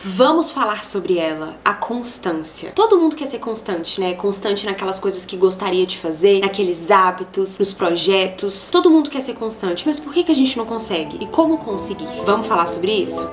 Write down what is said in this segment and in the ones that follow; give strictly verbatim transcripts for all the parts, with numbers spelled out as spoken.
Vamos falar sobre ela, a constância. Todo mundo quer ser constante, né? Constante naquelas coisas que gostaria de fazer, naqueles hábitos, nos projetos. Todo mundo quer ser constante, mas por que que a gente não consegue? E como conseguir? Vamos falar sobre isso?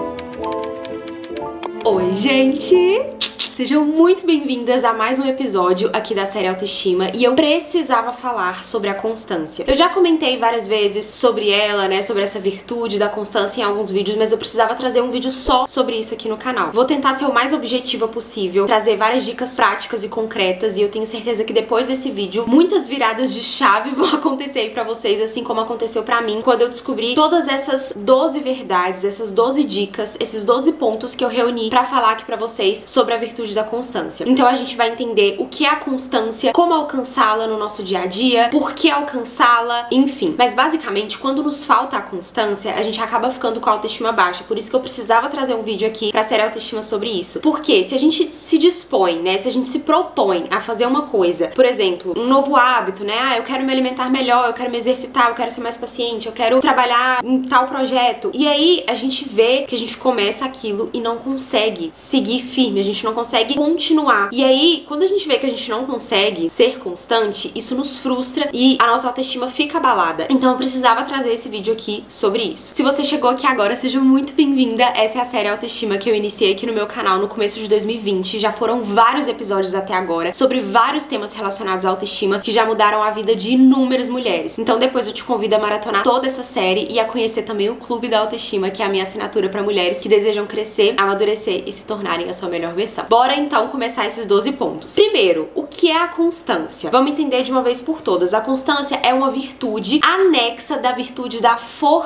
Oi, gente! Sejam muito bem-vindas a mais um episódio aqui da série Autoestima, e eu precisava falar sobre a constância. Eu já comentei várias vezes sobre ela, né, sobre essa virtude da constância em alguns vídeos, mas eu precisava trazer um vídeo só sobre isso aqui no canal. Vou tentar ser o mais objetiva possível, trazer várias dicas práticas e concretas, e eu tenho certeza que depois desse vídeo, muitas viradas de chave vão acontecer aí pra vocês, assim como aconteceu pra mim, quando eu descobri todas essas doze verdades, essas doze dicas, esses doze pontos que eu reuni pra falar aqui pra vocês sobre a virtude da constância. Então a gente vai entender o que é a constância, como alcançá-la no nosso dia a dia, por que alcançá-la, enfim. Mas basicamente, quando nos falta a constância, a gente acaba ficando com a autoestima baixa. Por isso que eu precisava trazer um vídeo aqui pra série Autoestima sobre isso. Porque se a gente se dispõe, né, se a gente se propõe a fazer uma coisa, por exemplo, um novo hábito, né, ah, eu quero me alimentar melhor, eu quero me exercitar, eu quero ser mais paciente, eu quero trabalhar em tal projeto. E aí a gente vê que a gente começa aquilo e não consegue seguir firme, a gente não consegue consegue continuar. E aí, quando a gente vê que a gente não consegue ser constante, isso nos frustra e a nossa autoestima fica abalada. Então eu precisava trazer esse vídeo aqui sobre isso. Se você chegou aqui agora, seja muito bem-vinda. Essa é a série Autoestima que eu iniciei aqui no meu canal no começo de dois mil e vinte. Já foram vários episódios até agora sobre vários temas relacionados à autoestima que já mudaram a vida de inúmeras mulheres. Então depois eu te convido a maratonar toda essa série e a conhecer também o Clube da Autoestima, que é a minha assinatura para mulheres que desejam crescer, amadurecer e se tornarem a sua melhor versão. Bora então começar esses doze pontos. Primeiro, o que é a constância? Vamos entender de uma vez por todas. A constância é uma virtude anexa da virtude da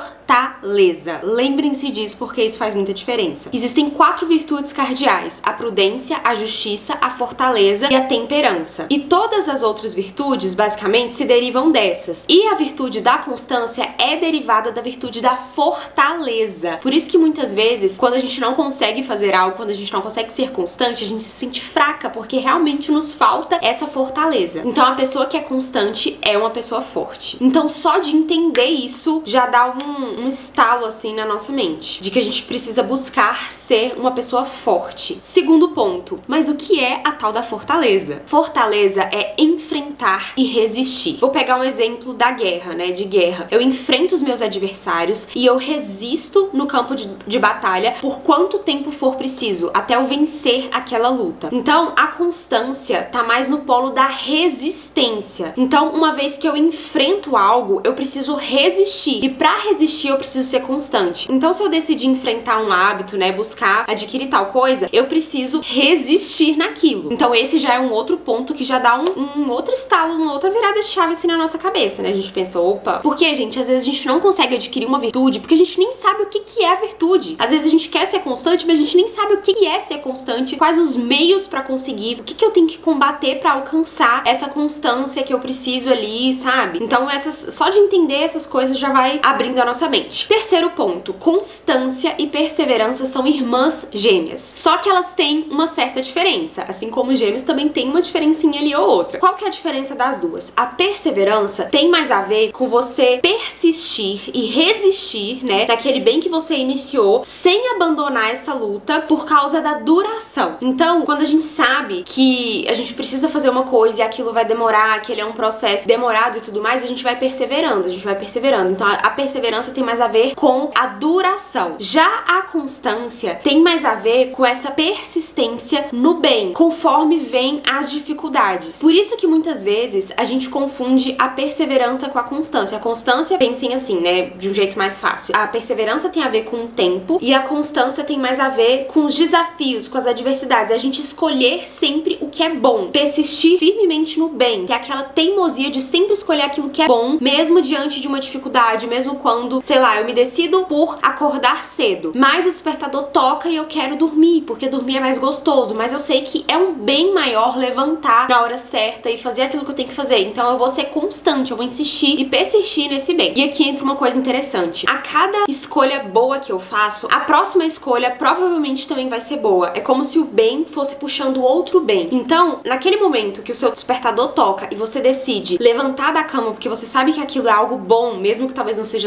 fortaleza. Lembrem-se disso porque isso faz muita diferença. Existem quatro virtudes cardeais: a prudência, a justiça, a fortaleza e a temperança. E todas as outras virtudes, basicamente, se derivam dessas. E a virtude da constância é derivada da virtude da fortaleza. Por isso que muitas vezes, quando a gente não consegue fazer algo, quando a gente não consegue ser constante, a gente se sente fraca porque realmente nos falta essa fortaleza. Então a pessoa que é constante é uma pessoa forte. Então só de entender isso já dá um, um estalo assim na nossa mente, de que a gente precisa buscar ser uma pessoa forte. Segundo ponto, mas o que é a tal da fortaleza? Fortaleza é enfrentar e resistir. Vou pegar um exemplo da guerra, né, de guerra. Eu enfrento os meus adversários e eu resisto no campo de, de batalha por quanto tempo for preciso, até eu vencer aquela luta. Então, a constância tá mais no polo da resistência. Então, uma vez que eu enfrento algo, eu preciso resistir. E pra resistir, eu preciso ser constante. Então, se eu decidir enfrentar um hábito, né, buscar adquirir tal coisa, eu preciso resistir naquilo. Então, esse já é um outro ponto que já dá um, um outro estalo, uma outra virada de chave assim na nossa cabeça, né? A gente pensa, opa, porque, gente, às vezes a gente não consegue adquirir uma virtude porque a gente nem sabe o que que é a virtude. Às vezes a gente quer ser constante, mas a gente nem sabe o que é ser constante, quais os meios pra conseguir, o que que eu tenho que combater pra alcançar essa constância que eu preciso ali, sabe? Então essas, só de entender essas coisas já vai abrindo a nossa mente. Terceiro ponto, constância e perseverança são irmãs gêmeas, só que elas têm uma certa diferença, assim como gêmeos também tem uma diferencinha ali ou outra. Qual que é a diferença das duas? A perseverança tem mais a ver com você persistir e resistir, né, naquele bem que você iniciou, sem abandonar essa luta por causa da duração. Então, quando a gente sabe que a gente precisa fazer uma coisa e aquilo vai demorar, que ele é um processo demorado e tudo mais, a gente vai perseverando, a gente vai perseverando. Então, a perseverança tem mais a ver com a duração. Já a constância tem mais a ver com essa persistência no bem, conforme vem as dificuldades. Por isso que muitas vezes a gente confunde a perseverança com a constância. A constância, pensem assim, né, de um jeito mais fácil. A perseverança tem a ver com o tempo e a constância tem mais a ver com os desafios, com as adversidades. A gente escolher sempre o que é bom, persistir firmemente no bem, ter aquela teimosia de sempre escolher aquilo que é bom, mesmo diante de uma dificuldade, mesmo quando, sei lá, eu me decido por acordar cedo, mas o despertador toca e eu quero dormir, porque dormir é mais gostoso, mas eu sei que é um bem maior levantar na hora certa e fazer aquilo que eu tenho que fazer. Então eu vou ser constante, eu vou insistir e persistir nesse bem. E aqui entra uma coisa interessante. A cada escolha boa que eu faço, a próxima escolha provavelmente também vai ser boa. É como se o bem fosse puxando outro bem. Então, naquele momento que o seu despertador toca e você decide levantar da cama porque você sabe que aquilo é algo bom, mesmo que talvez não seja tão confortável,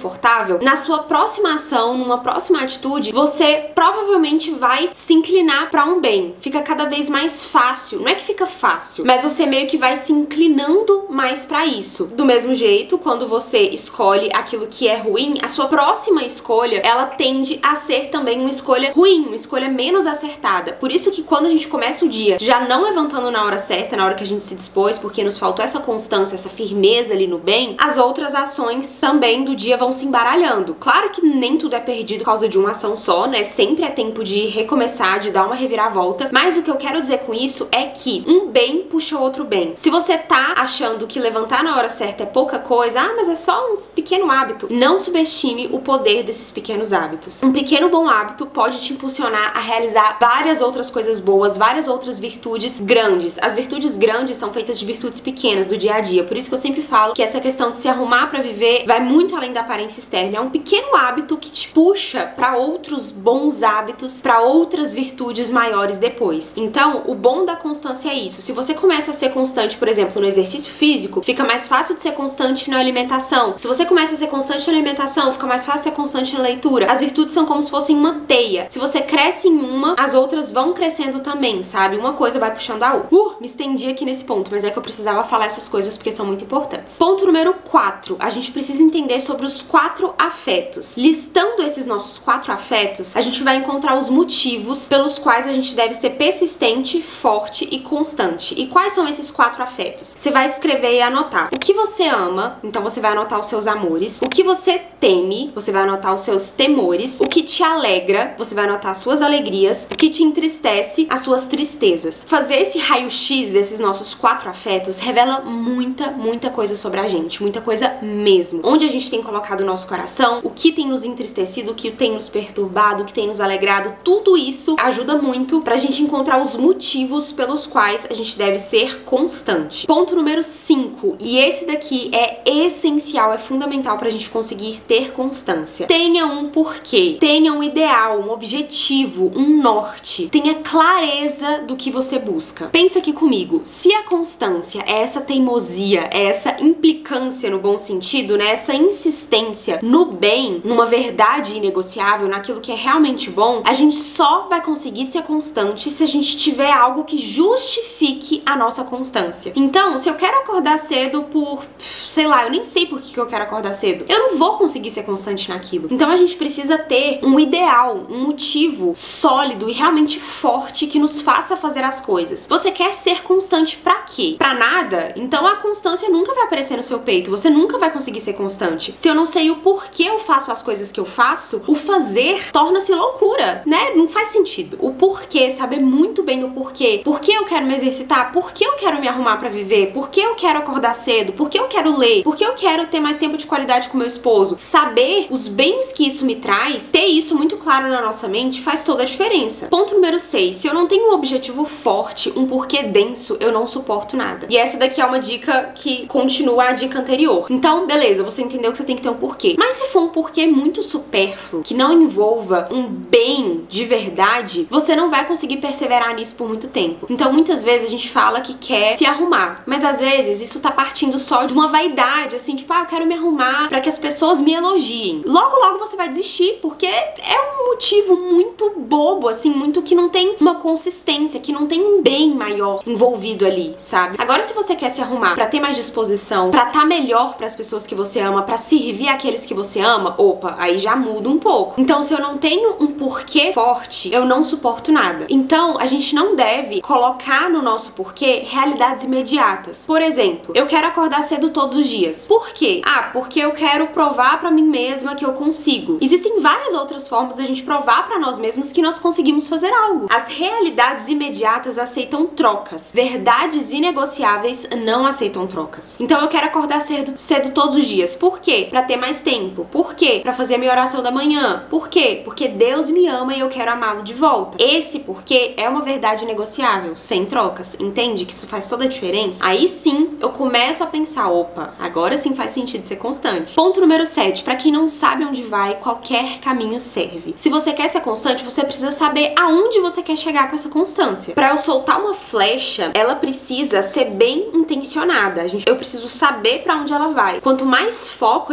confortável, na sua próxima ação, numa próxima atitude, você provavelmente vai se inclinar pra um bem. Fica cada vez mais fácil. Não é que fica fácil, mas você meio que vai se inclinando mais pra isso. Do mesmo jeito, quando você escolhe aquilo que é ruim, a sua próxima escolha, ela tende a ser também uma escolha ruim, uma escolha menos acertada. Por isso que quando a gente começa o dia já não levantando na hora certa, na hora que a gente se dispôs, porque nos faltou essa constância, essa firmeza ali no bem, as outras ações também do dia vão se embaralhando. Claro que nem tudo é perdido por causa de uma ação só, né? Sempre é tempo de recomeçar, de dar uma reviravolta, mas o que eu quero dizer com isso é que um bem puxa outro bem. Se você tá achando que levantar na hora certa é pouca coisa, ah, mas é só um pequeno hábito, não subestime o poder desses pequenos hábitos. Um pequeno bom hábito pode te impulsionar a realizar várias outras coisas boas, várias outras virtudes grandes. As virtudes grandes são feitas de virtudes pequenas do dia a dia, por isso que eu sempre falo que essa questão de se arrumar pra viver vai muito além da aparência externa. É um pequeno hábito que te puxa pra outros bons hábitos, pra outras virtudes maiores depois. Então, o bom da constância é isso. Se você começa a ser constante, por exemplo, no exercício físico, fica mais fácil de ser constante na alimentação. Se você começa a ser constante na alimentação, fica mais fácil ser constante na leitura. As virtudes são como se fossem uma teia. Se você cresce em uma, as outras vão crescendo também, sabe? Uma coisa vai puxando a outra. Uh, me estendi aqui nesse ponto, mas é que eu precisava falar essas coisas porque são muito importantes. Ponto número quatro. A gente precisa entender sobre os quatro afetos. Listando esses nossos quatro afetos, a gente vai encontrar os motivos pelos quais a gente deve ser persistente, forte e constante. E quais são esses quatro afetos? Você vai escrever e anotar. O que você ama, então você vai anotar os seus amores. O que você teme, você vai anotar os seus temores. O que te alegra, você vai anotar as suas alegrias. O que te entristece, as suas tristezas. Fazer esse raio-x desses nossos quatro afetos revela muita, muita coisa sobre a gente. Muita coisa mesmo. Onde a gente tem colocado o nosso coração, o que tem nos entristecido, o que tem nos perturbado, o que tem nos alegrado. Tudo isso ajuda muito pra gente encontrar os motivos pelos quais a gente deve ser constante. Ponto número cinco. E esse daqui é essencial, é fundamental pra gente conseguir ter constância. Tenha um porquê. Tenha um ideal, um objetivo, um norte. Tenha clareza do que você busca. Pensa aqui comigo. Se a constância é essa teimosia, é essa implicância no bom sentido, né? Essa insistência no bem, numa verdade inegociável, naquilo que é realmente bom, a gente só vai conseguir ser constante se a gente tiver algo que justifique a nossa constância. Então, se eu quero acordar cedo por, sei lá, eu nem sei por que eu quero acordar cedo, eu não vou conseguir ser constante naquilo. Então a gente precisa ter um ideal, um motivo sólido e realmente forte que nos faça fazer as coisas. Você quer ser constante pra quê? Pra nada? Então a constância nunca vai aparecer no seu peito, você nunca vai conseguir ser constante. Se eu não sei o porquê eu faço as coisas que eu faço, o fazer torna-se loucura, né? Não faz sentido. O porquê, saber muito bem o porquê. Por que eu quero me exercitar? Por que eu quero me arrumar pra viver? Por que eu quero acordar cedo? Por que eu quero ler? Por que eu quero ter mais tempo de qualidade com meu esposo? Saber os bens que isso me traz, ter isso muito claro na nossa mente faz toda a diferença. Ponto número seis. Se eu não tenho um objetivo forte, um porquê denso, eu não suporto nada. E essa daqui é uma dica que continua a dica anterior. Então, beleza, você entendeu que você tem que ter um porquê. Mas se for um porquê muito supérfluo, que não envolva um bem de verdade, você não vai conseguir perseverar nisso por muito tempo. Então, muitas vezes a gente fala que quer se arrumar, mas às vezes isso tá partindo só de uma vaidade, assim, tipo, ah, eu quero me arrumar pra que as pessoas me elogiem. Logo, logo você vai desistir, porque é um motivo muito bobo, assim, muito que não tem uma consistência, que não tem um bem maior envolvido ali, sabe? Agora, se você quer se arrumar pra ter mais disposição, pra tá melhor pras pessoas que você ama, pra servir aqueles que você ama, opa, aí já muda um pouco. Então, se eu não tenho um porquê forte, eu não suporto nada. Então, a gente não deve colocar no nosso porquê realidades imediatas. Por exemplo, eu quero acordar cedo todos os dias. Por quê? Ah, porque eu quero provar pra mim mesma que eu consigo. Existem várias outras formas da gente provar pra nós mesmos que nós conseguimos fazer algo. As realidades imediatas aceitam trocas. Verdades inegociáveis não aceitam trocas. Então eu quero acordar cedo, cedo todos os dias. Por quê? Pra ter mais tempo. Por quê? Pra fazer a minha oração da manhã. Por quê? Porque Deus me ama e eu quero amá-lo de volta. Esse porquê é uma verdade negociável, sem trocas. Entende que isso faz toda a diferença? Aí sim, eu começo a pensar, opa, agora sim faz sentido ser constante. Ponto número sete. Pra quem não sabe onde vai, qualquer caminho serve. Se você quer ser constante, você precisa saber aonde você quer chegar com essa constância. Pra eu soltar uma flecha, ela precisa ser bem intencionada. A gente, eu preciso saber pra onde ela vai. Quanto mais foco eu tiver,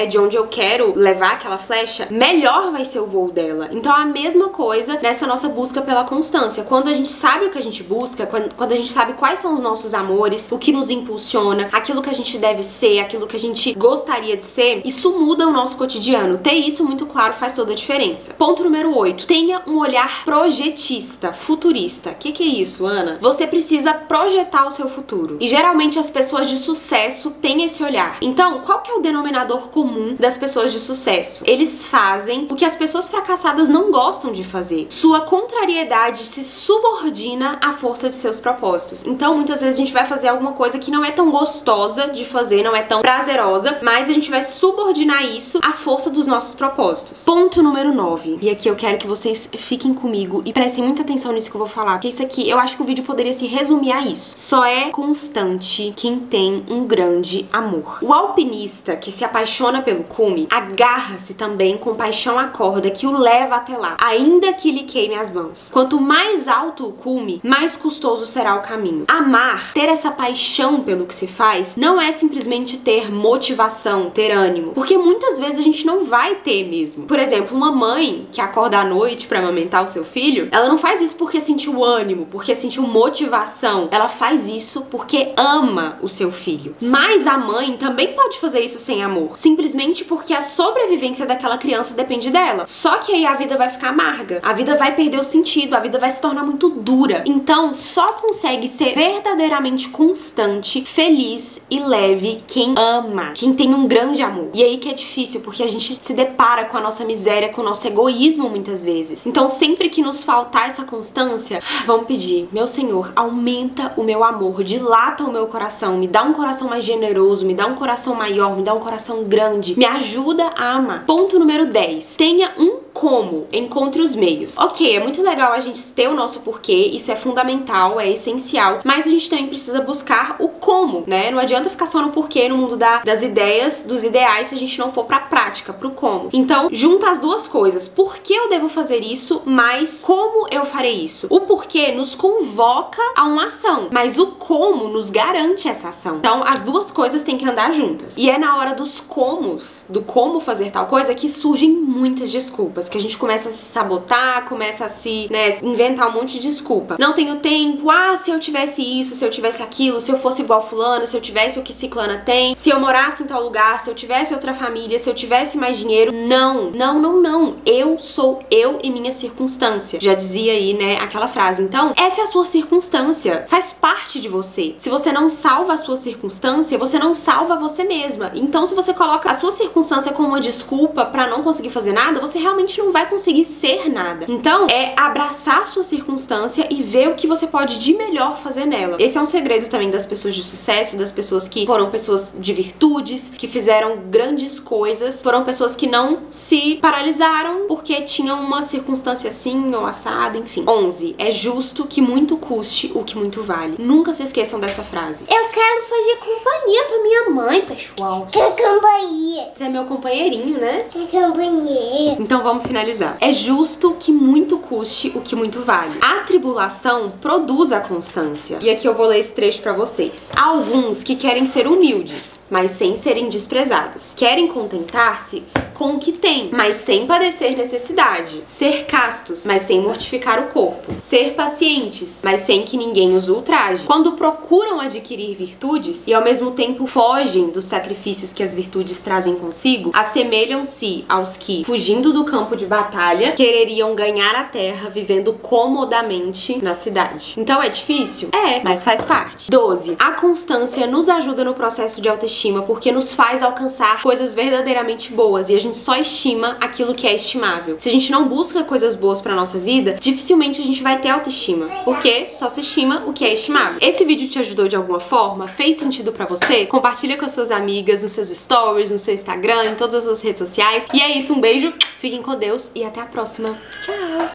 né, de onde eu quero levar aquela flecha, melhor vai ser o voo dela. Então a mesma coisa nessa nossa busca pela constância. Quando a gente sabe o que a gente busca, quando, quando a gente sabe quais são os nossos amores, o que nos impulsiona, aquilo que a gente deve ser, aquilo que a gente gostaria de ser, isso muda o nosso cotidiano. Ter isso muito claro faz toda a diferença. Ponto número oito. Tenha um olhar projetista, futurista. O que, que é isso, Ana? Você precisa projetar o seu futuro. E geralmente as pessoas de sucesso têm esse olhar. Então, qual que é o denominador comum das pessoas de sucesso? Eles fazem o que as pessoas fracassadas não gostam de fazer. Sua contrariedade se subordina à força de seus propósitos. Então, muitas vezes a gente vai fazer alguma coisa que não é tão gostosa de fazer, não é tão prazerosa, mas a gente vai subordinar isso à força dos nossos propósitos. Ponto número nove. E aqui eu quero que vocês fiquem comigo e prestem muita atenção nisso que eu vou falar, porque isso aqui, eu acho que o vídeo poderia se resumir a isso. Só é constante quem tem um grande amor. O alpinista que se apaixona pelo cume agarra-se também com paixão à corda que o leva até lá, ainda que lhe queime as mãos. Quanto mais alto o cume, mais custoso será o caminho. Amar, ter essa paixão pelo que se faz, não é simplesmente ter motivação, ter ânimo, porque muitas vezes a gente não vai ter mesmo. Por exemplo, uma mãe que acorda à noite pra amamentar o seu filho, ela não faz isso porque sentiu ânimo, porque sentiu motivação. Ela faz isso porque ama o seu filho. Mas a mãe também pode fazer isso sem amor, simplesmente porque a sobrevivência daquela criança depende dela. Só que aí a vida vai ficar amarga, a vida vai perder o sentido, a vida vai se tornar muito dura. Então, só consegue ser verdadeiramente constante, feliz e leve quem ama, quem tem um grande amor. E aí que é difícil, porque a gente se depara com a nossa miséria, com o nosso egoísmo muitas vezes. Então, sempre que nos faltar essa constância, vamos pedir: meu Senhor, aumenta o meu amor, dilata o meu coração, me dá um coração mais generoso, me dá um coração maior, me dá um coração grande, me ajuda a amar. Ponto número dez. Tenha um como, encontre os meios. Ok, é muito legal a gente ter o nosso porquê, isso é fundamental, é essencial, mas a gente também precisa buscar o como, né? Não adianta ficar só no porquê no mundo da, das ideias, dos ideais, se a gente não for pra prática, pro como. Então, junta as duas coisas. Por que eu devo fazer isso, mas como eu farei isso? O porquê nos convoca a uma ação, mas o como nos garante essa ação. Então, as duas coisas têm que andar juntas. E é na hora dos comos, do como fazer tal coisa, que surgem muitas desculpas, que a gente começa a se sabotar, começa a se, né, inventar um monte de desculpa. Não tenho tempo, ah, se eu tivesse isso, se eu tivesse aquilo, se eu fosse igual fulano, se eu tivesse o que ciclana tem, se eu morasse em tal lugar, se eu tivesse outra família, se eu tivesse mais dinheiro. Não, não, não, não. Eu sou eu e minha circunstância. Já dizia aí, né, aquela frase. Então, essa é a sua circunstância. Faz parte de você. Se você não salva a sua circunstância, você não salva você mesma. Então, se você coloca a sua circunstância como uma desculpa pra não conseguir fazer nada, você realmente não vai conseguir ser nada. Então, é abraçar a sua circunstância e ver o que você pode de melhor fazer nela. Esse é um segredo também das pessoas de sucesso, das pessoas que foram pessoas de virtudes, que fizeram grandes coisas, foram pessoas que não se paralisaram porque tinham uma circunstância assim ou assada, enfim. onze. É justo que muito custe o que muito vale. Nunca se esqueçam dessa frase. Eu quero fazer companhia pra minha mãe, pessoal. Quero companhia. Você é meu companheirinho, né? Quero companhia. Então vamos finalizar. É justo que muito custe o que muito vale. A tribulação produz a constância. E aqui eu vou ler esse trecho pra vocês. Há alguns que querem ser humildes, mas sem serem desprezados. Querem contentar-se com o que têm, mas sem padecer necessidade. Ser castos, mas sem mortificar o corpo. Ser pacientes, mas sem que ninguém os ultraje. Quando procuram adquirir virtudes e ao mesmo tempo fogem dos sacrifícios que as virtudes trazem consigo, assemelham-se aos que, fugindo do campo de batalha, quereriam ganhar a terra vivendo comodamente na cidade. Então é difícil? É, mas faz parte. doze. A constância nos ajuda no processo de autoestima porque nos faz alcançar coisas verdadeiramente boas e a gente só estima aquilo que é estimável. Se a gente não busca coisas boas pra nossa vida, dificilmente a gente vai ter autoestima, porque só se estima o que é estimável. Esse vídeo te ajudou de alguma forma? Fez sentido pra você? Compartilha com as suas amigas, nos seus stories, no seu Instagram, em todas as suas redes sociais. E é isso, um beijo, fiquem com Deus e até a próxima. Tchau!